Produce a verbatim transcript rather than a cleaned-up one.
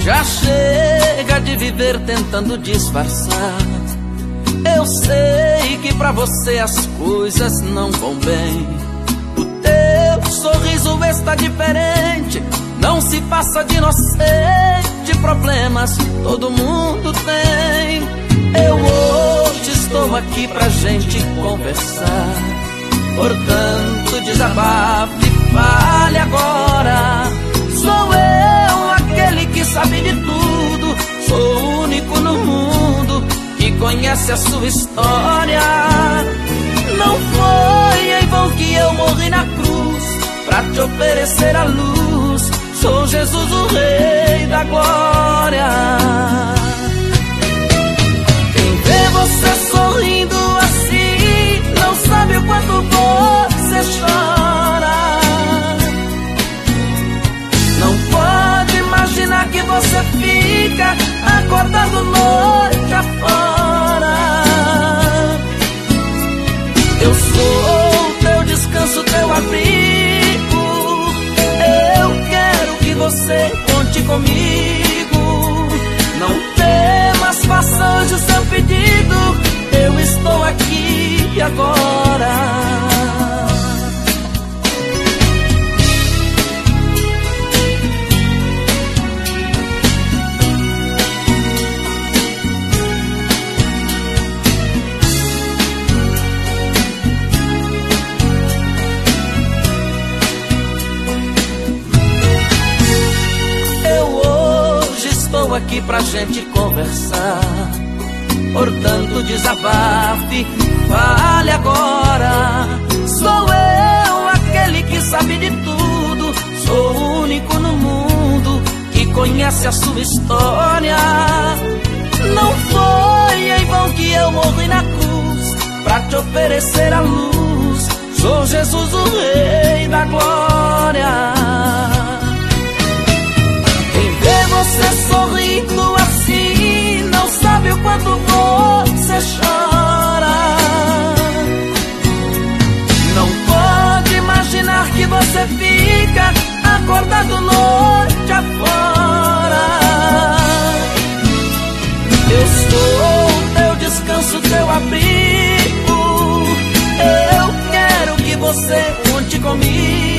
Já chega de viver tentando disfarçar. Eu sei que pra você as coisas não vão bem. O teu sorriso está diferente, não se passa de inocente. Problemas todo mundo tem. Eu hoje estou aqui pra gente conversar. Portanto, desabafe, fale agora. Sou eu aquele que sabe de tudo. Sou o único no mundo que conhece a sua história. Não foi em vão que eu morri na cruz pra te oferecer a luz. Sou Jesus, o Rei da Glória. Quem vê você sorrindo assim não sabe o quanto você chora. Não pode imaginar que você fica acordado noite afora. Eu sou teu descanso, teu abrigo. Eu quero que você conte comigo. Não temas, faça hoje o seu pedido. Eu estou aqui agora. Estou aqui pra gente conversar. Portanto, desabafe, fale agora. Sou eu aquele que sabe de tudo. Sou o único no mundo que conhece a sua história. Não foi em vão que eu morri na cruz pra te oferecer a luz. Sou Jesus, o Rei da Glória. Você sorrindo assim não sabe o quanto você chora. Não pode imaginar que você fica acordado noite afora. Eu sou teu descanso, teu abrigo. Eu quero que você conte comigo.